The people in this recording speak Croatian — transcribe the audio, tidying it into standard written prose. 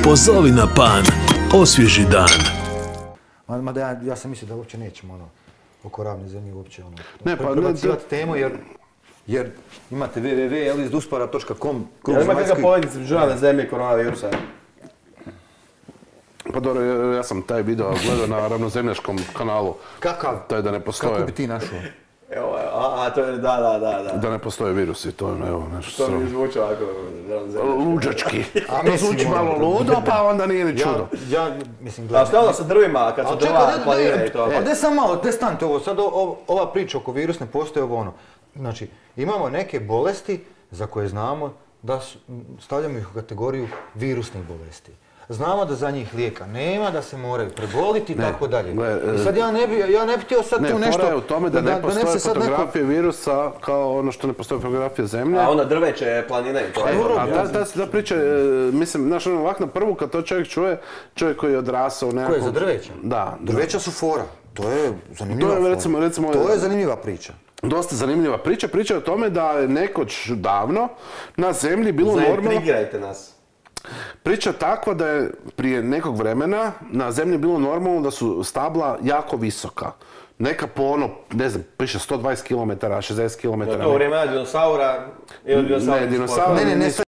Pozovi na Pan. Osvježi dan. Mada ja sam mislio da uopće nećemo oko ravne zemlje uopće prebacivati temu jer imate www.elisduspara.com. Ja ima kakva poveznica između ravne zemlje i koronavirusa? Pa dobro, ja sam taj video gledao na ravnozemljaškom kanalu. Kakav? Taj da ne postoje. Kako bi ti našao? Evo, to je, da. Da ne postoje virusi, to je evo nešto. To mi zvuči ovako, luđački. To zvuči malo ludo, pa onda nije ni čudo. Ja mislim, gledaj. A šta ono sa drvima, kad se drva planira i to? A gdje sam malo, gdje stanite ovo, sad ova priča oko virusne postoje ovo ono. Znači, imamo neke bolesti za koje znamo da stavljamo ih u kategoriju virusnih bolesti. Znamo da za njih lijeka nema, da se moraju preboliti i tako dalje. I sad ja ne bih htio sad tu nešto... Ne, fora je u tome da ne postoje fotografije virusa kao ono što ne postoje fotografije zemlje. A onda drveće, planine i to. A ta priča, mislim, znaš, ono ovako na prvu kad to čovjek čuje, čovjek koji je odrasao u nekakvom... Ko je za drveća? Da. Drveća su fora. To je zanimljiva fora. To je zanimljiva priča. Dosta zanimljiva priča. Priča je o tome da je nekoć davno na zemlji bilo normalno... Zaintrigirajte nas. Priča takva da je prije nekog vremena na zemlji bilo normalno da su stabla jako visoka. Neka po ono, ne znam, piše 120 km, 60 km. To vrijeme dinosaura ili dinosaura? Ne,